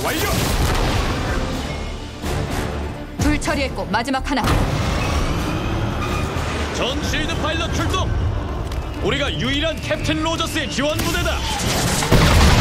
완료. 둘 처리했고 마지막 하나. 전 실드 파일럿 출동. 우리가 유일한 캡틴 로저스의 지원 부대다.